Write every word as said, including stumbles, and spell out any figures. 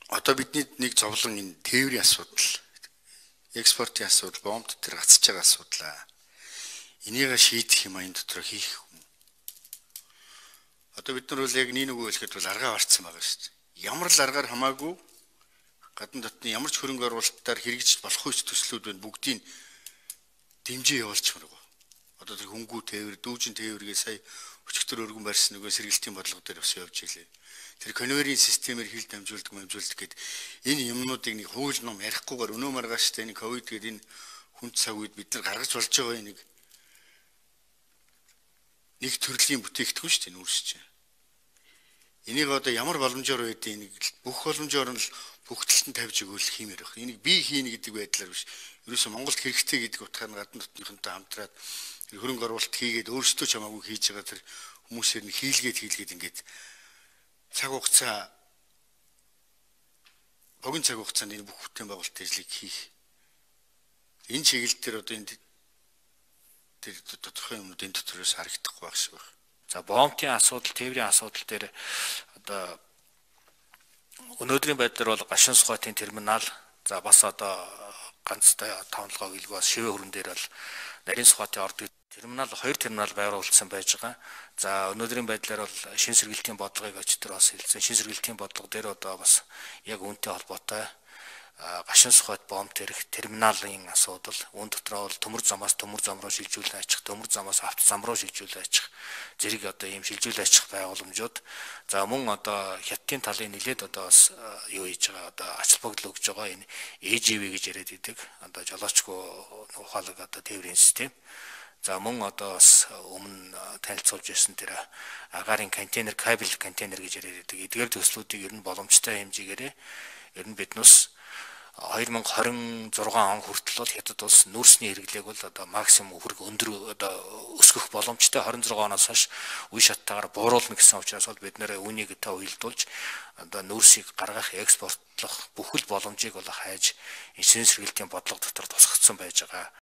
одоо бидний нэг зовлон энэ тээврийн асуудал, экспортын асуудал, бомб дотор гацж байгаа асуудал. Энийг шийдэх юм аян дотор хийх юм. Одоо бид нар бол яг нэг үгүй хэлэхэд бол аргаа барьсан байгаа шүү дээ. Ямар л аргаар хамаагүй гадна дотны ямар ч хөрөнгө оруулалтаар хэрэгжиж болох үс төслүүд байна, бүгдийг дэмжиж явуулчих мөрөг. Одоо тэр хөнгүү тээвэр, дүүжин тээвэргээ сая өчигдөр өргөн барьсан нөгөө сэргэлтийн бодлого дээр бас явж илээ. Тэр конвейерийн системээр хил дамжуулдаг, дамжуулдаг гэд энэ юмнуудыг нэг хууль ном ярихгүйгээр өнөө маргааштай энэ ковид гээд энэ хүнд цаг үед бид нар гаргаж болж байгаа нэг нэг төрлийн бүтээгдэхүүн шүү дээ нүүрс чинь. Энийг одоо ямар боломжоор байдгийг нэг бүх боломжоор нь бүх талд нь тавьж өгөх хиймээр байх. Энийг би хийнэ гэдэг байдлаар биш. Ерөөсөө Монголд хэрэгтэй гэдэг утгаар нь гадна дотныхонтой хамтраад хөрөнгө оруулалт хийгээд өөрсдөө ч хамаагүй хийж байгаа тэр хүмүүсээр нь хийлгээд хийлгээд ингээд цаг хугацаа богино цаг хугацаанд энэ бүх бүтээн байгуулалт ажлыг хийх. Энэ чиглэл дээр одоо энэ тэр тодорхой юмнууд энэ дотроос харагдахгүй байх шиг байна. За бомбын асуудал, тээврийн асуудал дээр одоо өнөөдрийн байдлаар бол Гашуун Сухатын терминал, за бас одоо ганцтай тавналгаа хэлгүй бас шивээ хөрөн дээр бол нарийн Сухатын ордог терминал, хоёр терминал байгуулсан байж байгаа. За өнөөдрийн байдлаар бол шин сэргэлтийн бодлогыг очтөр бас хэлсэн. Шин сэргэлтийн бодлого дээр одоо бас яг үүнтэй холбоотой Гашуун Сухат бомб тэрх терминалын асуудал, үүн дотроо бол төмөр замаас төмөр зам руу шилжүүлэн ачих, төмөр замаас авто зам руу шилжүүлэн ачих зэрэг одоо ийм шилжүүлэн ачих байгууламжууд. За мөн одоо хятадын талын нэлээд одоо бас юу хийж байгаа, одоо ач холбогдол өгж байгаа энэ э жэ вэ гэж яриад идэг. Одоо жолоочгүй ухаалаг одоо тээврийн систем. За мөн одоо бас өмнө танилцуулж ирсэн тэр агарын контейнер, кабель контейнер гэж яриад идэг. Эдгээр төслүүдийг ер нь боломжтой хэмжээгээр ер нь биднээс хоёр мянга хорин зургаан он хүртэл бол хятад улс нүүрсний хэрэглээг бол одоо максимум хүрэх өндөр одоо өсгөх боломжтой хорин зургаан оноос хойш үе шаттайгаар бууруулна гэсэн учраас бол бид нэр үүнийг та уялдуулж одоо нүүрсийг гаргах, экспортлох бүхэл боломжийг бол хайж энэ шин сэргэлтийн бодлого дотор тусгацсан байж байгаа.